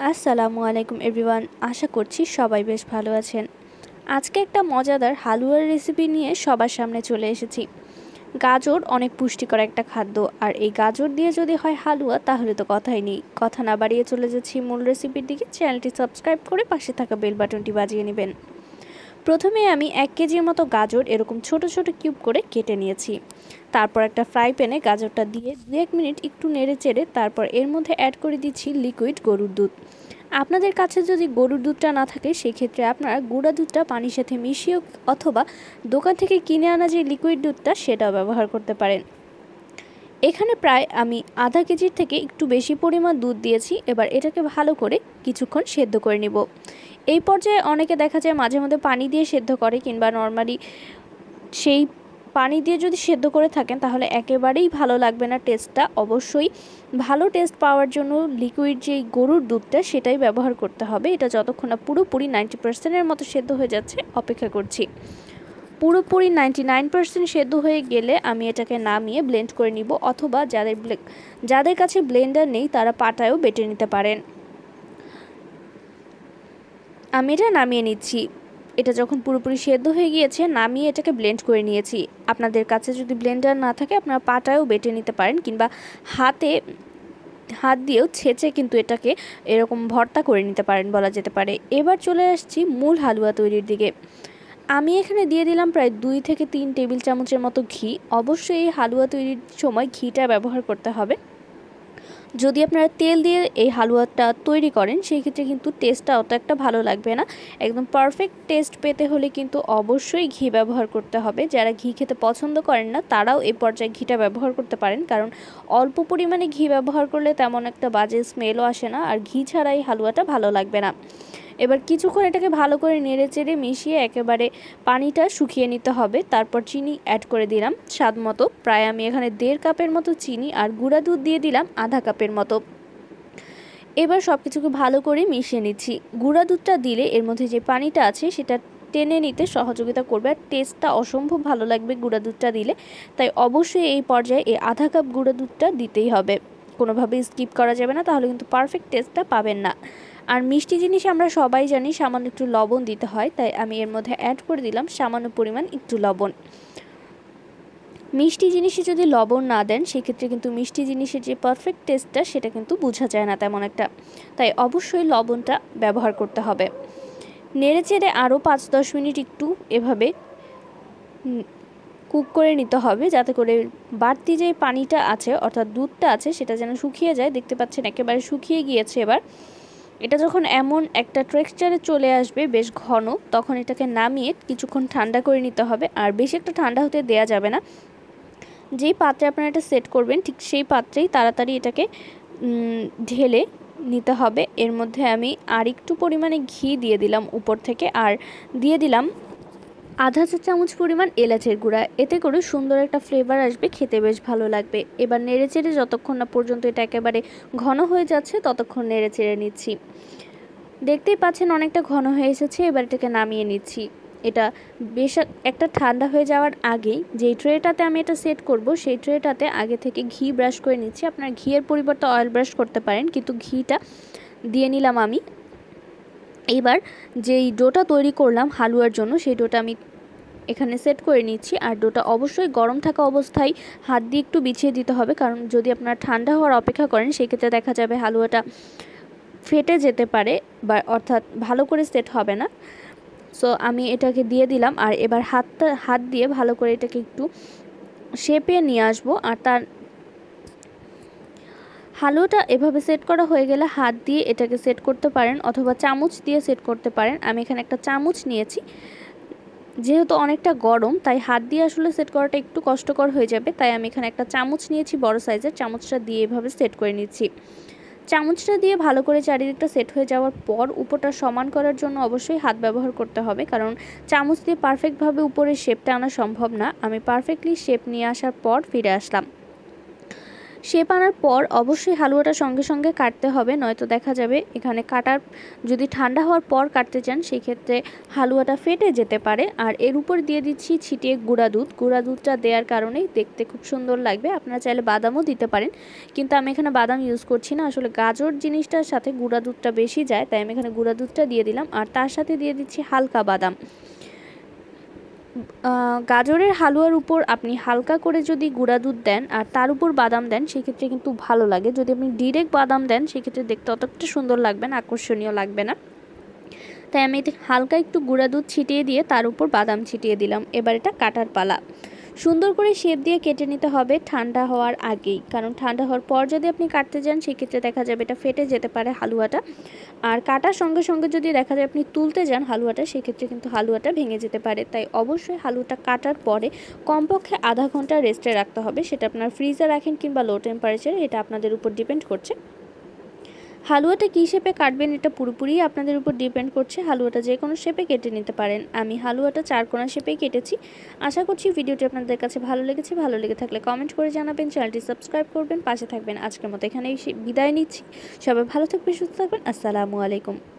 আসসালামু আলাইকুম এভরিওয়ান, আশা করছি সবাই বেশ ভালো আছেন। আজকে একটা মজাদার হালুয়ার রেসিপি নিয়ে সবার সামনে চলে এসেছি। গাজর অনেক পুষ্টিকর একটা খাদ্য, আর এই গাজর দিয়ে যদি হয় হালুয়া তাহলে তো কথাই নেই। কথা না বাড়িয়ে চলে যাচ্ছি মূল রেসিপির দিকে। চ্যানেলটি সাবস্ক্রাইব করে পাশে থাকা বেল বাটনটি বাজিয়ে নেবেন। প্রথমে আমি 1 কেজির মতো গাজর এরকম ছোট ছোট কিউব করে কেটে নিয়েছি। তারপর একটা ফ্রাই প্যানে গাজরটা দিয়ে 2-1 মিনিট একটু নেড়ে চেড়ে তারপর এর মধ্যে অ্যাড করে দিচ্ছি লিকুইড গরুর দুধ। আপনাদের কাছে যদি গরুর দুধটা না থাকে সেক্ষেত্রে আপনারা গুঁড়া দুধটা পানির সাথে মিশিয়ে অথবা দোকান থেকে কিনে আনা যে লিকুইড দুধটা সেটাও ব্যবহার করতে পারেন। এখানে প্রায় আমি আধা কেজির থেকে একটু বেশি পরিমাণ দুধ দিয়েছি। এবার এটাকে ভালো করে কিছুক্ষণ সেদ্ধ করে নিব। এই পর্যায়ে অনেকে দেখা যায় মাঝে মধ্যে পানি দিয়ে সেদ্ধ করে, কিংবা নর্মালি সেই পানি দিয়ে যদি সেদ্ধ করে থাকেন তাহলে একেবারেই ভালো লাগবে না টেস্টটা। অবশ্যই ভালো টেস্ট পাওয়ার জন্য লিকুইড যেই গরুর দুধটা সেটাই ব্যবহার করতে হবে। এটা যতক্ষণ না পুরোপুরি 90%-এর মতো সেদ্ধ হয়ে যাচ্ছে অপেক্ষা করছি। পুরোপুরি 99% সেদ্ধ হয়ে গেলে আমি এটাকে নামিয়ে ব্লেন্ড করে নিব, অথবা যাদের কাছে ব্লেন্ডার নেই তারা পাটায়ও বেটে নিতে পারেন। আমি এটা নামিয়ে নিচ্ছি। এটা যখন পুরোপুরি সেদ্ধ হয়ে গিয়েছে নামিয়ে এটাকে ব্লেন্ড করে নিয়েছি। আপনাদের কাছে যদি ব্লেন্ডার না থাকে আপনারা পাটায়ও বেটে নিতে পারেন, কিংবা হাত দিয়েও ছেঁচে কিন্তু এটাকে এরকম ভর্তা করে নিতে পারেন বলা যেতে পারে। এবার চলে আসছি মূল হালুয়া তৈরির দিকে। আমি এখানে দিয়ে দিলাম প্রায় 2 থেকে 3 টেবিল চামচের মতো ঘি। অবশ্যই এই হালুয়া তৈরির সময় ঘিটা ব্যবহার করতে হবে। যদি আপনারা তেল দিয়ে এই হালুয়াটা তৈরি করেন সেই ক্ষেত্রে কিন্তু টেস্টটা অত একটা ভালো লাগবে না। একদম পারফেক্ট টেস্ট পেতে হলে কিন্তু অবশ্যই ঘি ব্যবহার করতে হবে। যারা ঘি খেতে পছন্দ করেন না তারাও এই পর্যায়ে ঘিটা ব্যবহার করতে পারেন, কারণ অল্প পরিমাণে ঘি ব্যবহার করলে তেমন একটা বাজে স্মেলও আসে না, আর ঘি ছাড়া এই হালুয়াটা ভালো লাগবে না। এবার কিছুক্ষণ এটাকে ভালো করে নেড়ে চেড়ে মিশিয়ে একেবারে পানিটা শুকিয়ে নিতে হবে। তারপর চিনি অ্যাড করে দিলাম স্বাদ মতো। প্রায় আমি এখানে 1.5 কাপের মতো চিনি, আর গুঁড়া দুধ দিয়ে দিলাম আধা কাপের মতো। এবার সব কিছুকে ভালো করে মিশিয়ে নিচ্ছি। গুঁড়া দুধটা দিলে এর মধ্যে যে পানিটা আছে সেটা টেনে নিতে সহযোগিতা করবে, আর টেস্টটা অসম্ভব ভালো লাগবে গুঁড়া দুধটা দিলে। তাই অবশ্যই এই পর্যায়ে এই আধা কাপ গুঁড়া দুধটা দিতেই হবে, কোনোভাবেই স্কিপ করা যাবে না, তাহলে কিন্তু পারফেক্ট টেস্টটা পাবেন না। আর মিষ্টি জিনিস আমরা সবাই জানি সামান্য একটু লবণ দিতে হয়, তাই আমি এর মধ্যে অ্যাড করে দিলাম সামান্য পরিমাণ একটু লবণ। মিষ্টি জিনিসে যদি লবণ না দেন সেক্ষেত্রে কিন্তু মিষ্টি জিনিসের যে পারফেক্ট টেস্টটা সেটা কিন্তু বোঝা যায় না তেমন একটা, তাই অবশ্যই লবণটা ব্যবহার করতে হবে। নেড়ে চেড়ে আরও 5-10 মিনিট একটু এভাবে কুক করে নিতে হবে, যাতে করে বাড়তি যে পানিটা আছে অর্থাৎ দুধটা আছে সেটা যেন শুকিয়ে যায়। দেখতে পাচ্ছেন একেবারে শুকিয়ে গিয়েছে। এবার এটা যখন এমন একটা টেক্সচারে চলে আসবে বেশ ঘন, তখন এটাকে নামিয়ে কিছুক্ষণ ঠান্ডা করে নিতে হবে। আর বেশি একটা ঠান্ডা হতে দেয়া যাবে না। যেই পাত্রে আপনারা এটা সেট করবেন ঠিক সেই পাত্রেই তাড়াতাড়ি এটাকে ঢেলে নিতে হবে। এর মধ্যে আমি আর একটু পরিমাণে ঘি দিয়ে দিলাম উপর থেকে, আর দিয়ে দিলাম আধা চা চামচ পরিমাণ এলাচের গুঁড়া। এতে করে সুন্দর একটা ফ্লেভার আসবে, খেতে বেশ ভালো লাগবে। এবার নেড়ে চেড়ে যতক্ষণ না পর্যন্ত এটা একেবারে ঘন হয়ে যাচ্ছে ততক্ষণ নেড়ে চেড়ে নিচ্ছি। দেখতেই পাচ্ছেন অনেকটা ঘন হয়ে এসেছে। এবার এটাকে নামিয়ে নিচ্ছি। এটা বেশ একটা ঠান্ডা হয়ে যাওয়ার আগেই যেই ট্রেটাতে আমি এটা সেট করব সেই ট্রেটাতে আগে থেকে ঘি ব্রাশ করে নিচ্ছি। আপনার ঘিয়ের পরিবর্তে অয়েল ব্রাশ করতে পারেন, কিন্তু ঘিটা দিয়ে নিলাম আমি। এবার যেই ডোটা তৈরি করলাম হালুয়ার জন্য সেই ডোটা আমি এখানে সেট করে নিচ্ছি। আর ডোটা অবশ্যই গরম থাকা অবস্থায় হাত দিয়ে একটু বিছিয়ে দিতে হবে, কারণ যদি আপনারা ঠান্ডা হওয়ার অপেক্ষা করেন সেক্ষেত্রে দেখা যাবে হালুয়াটা ফেটে যেতে পারে, বা অর্থাৎ ভালো করে সেট হবে না। সো আমি এটাকে দিয়ে দিলাম, আর এবার হাত দিয়ে ভালো করে এটাকে একটু শেপে নিয়ে আসবো। আর তার হালুয়াটা এভাবে সেট করা হয়ে গেলে হাত দিয়ে এটাকে সেট করতে পারেন, অথবা চামচ দিয়ে সেট করতে পারেন। আমি এখানে একটা চামচ নিয়েছি, যেহেতু অনেকটা গরম তাই হাত দিয়ে আসলে সেট করাটা একটু কষ্টকর হয়ে যাবে, তাই আমি এখানে একটা চামচ নিয়েছি বড় সাইজের। চামচটা দিয়ে এভাবে সেট করে নিচ্ছি। চামচটা দিয়ে ভালো করে চারিদিকটা সেট হয়ে যাওয়ার পর উপরটা সমান করার জন্য অবশ্যই হাত ব্যবহার করতে হবে, কারণ চামচ দিয়ে পারফেক্টভাবে উপরের শেপটা আনা সম্ভব না। আমি পারফেক্টলি শেপ নিয়ে আসার পর ফিরে আসলাম। শেপ আনার পর অবশ্যই হালুয়াটা সঙ্গে সঙ্গে কাটতে হবে, নয়তো দেখা যাবে এখানে কাটার যদি ঠান্ডা হওয়ার পর কাটতে চান সেই ক্ষেত্রে হালুয়াটা ফেটে যেতে পারে। আর এর উপর দিয়ে দিচ্ছি ছিটিয়ে গুঁড়া দুধ। গুঁড়া দুধটা দেওয়ার কারণেই দেখতে খুব সুন্দর লাগবে। আপনারা চাইলে বাদামও দিতে পারেন, কিন্তু আমি এখানে বাদাম ইউজ করছি না। আসলে গাজর জিনিসটার সাথে গুঁড়া দুধটা বেশি যায়, তাই আমি এখানে গুঁড়া দুধটা দিয়ে দিলাম। আর তার সাথে দিয়ে দিচ্ছি হালকা বাদাম। গাজরের হালুয়ার উপর আপনি হালকা করে যদি গুঁড়া দুধ দেন আর তার উপর বাদাম দেন সেক্ষেত্রে কিন্তু ভালো লাগে। যদি আপনি ডিরেক্ট বাদাম দেন সেক্ষেত্রে দেখতে অতটা সুন্দর লাগবে না, আকর্ষণীয় লাগবে না। তাই আমি হালকা একটু গুঁড়া দুধ ছিটিয়ে দিয়ে তার উপর বাদাম ছিটিয়ে দিলাম। এবার এটা কাটার পালা। সুন্দর করে শেপ দিয়ে কেটে নিতে হবে ঠান্ডা হওয়ার আগেই, কারণ ঠান্ডা হওয়ার পর যদি আপনি কাটতে যান সেক্ষেত্রে দেখা যাবে এটা ফেটে যেতে পারে হালুয়াটা। আর কাটার সঙ্গে সঙ্গে যদি দেখা যায় আপনি তুলতে যান হালুয়াটা, সেক্ষেত্রে কিন্তু হালুয়াটা ভেঙে যেতে পারে। তাই অবশ্যই হালুয়াটা কাটার পরে কমপক্ষে আধা ঘন্টা রেস্টে রাখতে হবে। সেটা আপনার ফ্রিজে রাখেন কিংবা লো টেম্পারেচারে, এটা আপনাদের উপর ডিপেন্ড করছে। হালুয়াটা কী শেপে কাটবেন এটা পুরোপুরি আপনাদের উপর ডিপেন্ড করছে। হালুয়াটা যে কোনো শেপে কেটে নিতে পারেন। আমি হালুয়াটা চারকোনা শেপেই কেটেছি। আশা করছি ভিডিওটি আপনাদের কাছে ভালো লেগেছে। ভালো লেগে থাকলে কমেন্ট করে জানাবেন, চ্যানেলটি সাবস্ক্রাইব করবেন, পাশে থাকবেন। আজকের মতো এখানেই বিদায় নিচ্ছি। সবাই ভালো থাকবেন, সুস্থ থাকবেন। আসসালামু আলাইকুম।